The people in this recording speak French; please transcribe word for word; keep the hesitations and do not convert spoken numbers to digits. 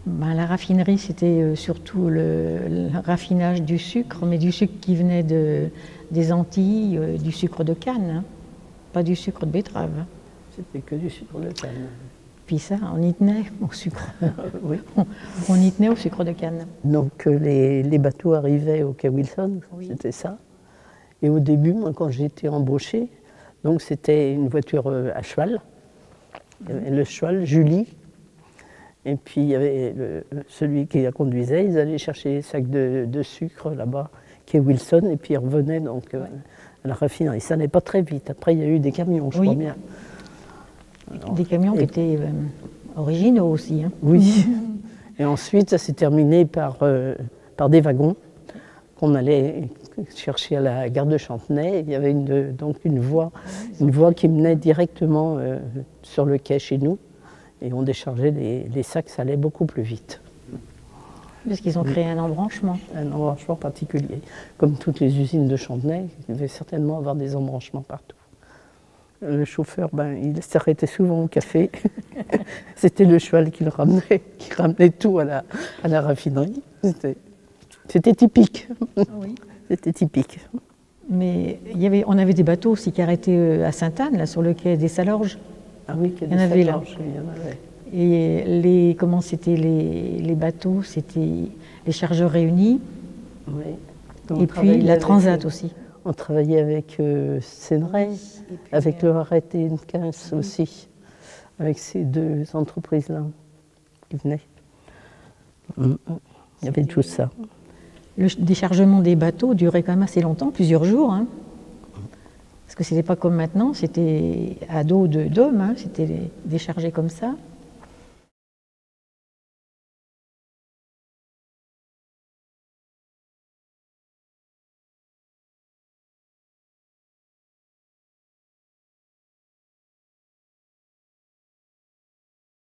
Ben, la raffinerie, c'était surtout le, le raffinage du sucre, mais du sucre qui venait de, des Antilles, euh, du sucre de canne, hein, pas du sucre de betterave. C'était que du sucre de canne. Puis ça, on y tenait au sucre. Oui. On, on y tenait au sucre de canne. Donc les, les bateaux arrivaient au quai Wilson, Oui. C'était ça. Et au début, moi, quand j'ai été embauchée, donc c'était une voiture à cheval. Il y avait le cheval, Julie. Et puis il y avait le, celui qui la conduisait, ils allaient chercher les sacs de, de sucre là-bas, quai Wilson, et puis ils revenaient donc ouais. euh, à la raffinerie. Ça n'allait pas très vite. Après, il y a eu des camions, je oui. crois bien. Alors, des camions et... qui étaient euh, originaux aussi. Hein. Oui. Et ensuite, ça s'est terminé par, euh, par des wagons qu'on allait chercher à la gare de Chantenay. Il y avait une, donc une voie, une voie qui menait directement euh, sur le quai chez nous. Et on déchargeait les, les sacs, ça allait beaucoup plus vite. Parce qu'ils ont créé un embranchement. Un embranchement particulier. Comme toutes les usines de Chantenay, il devait certainement avoir des embranchements partout. Le chauffeur, ben, il s'arrêtait souvent au café. C'était le cheval qui le ramenait, qui ramenait tout à la, à la raffinerie. C'était typique. Oui. C'était typique. Mais il y avait, on avait des bateaux aussi qui arrêtaient à Sainte-Anne, là, sur le quai des Salorges. Ah oui, il y, il y en avait là. Il y en avait. Et les, comment c'était les, les bateaux, c'était les chargeurs réunis. Oui. Et puis la Transat euh, aussi. On travaillait avec euh, Sénéray, avec le arrêté N quinze oui. aussi, avec ces deux entreprises-là qui venaient. Mmh. Il y avait tout ça. Le déchargement des bateaux durait quand même assez longtemps, plusieurs jours. Hein. Parce que c'était pas comme maintenant, c'était à dos de d'hommes, hein, c'était déchargé comme ça.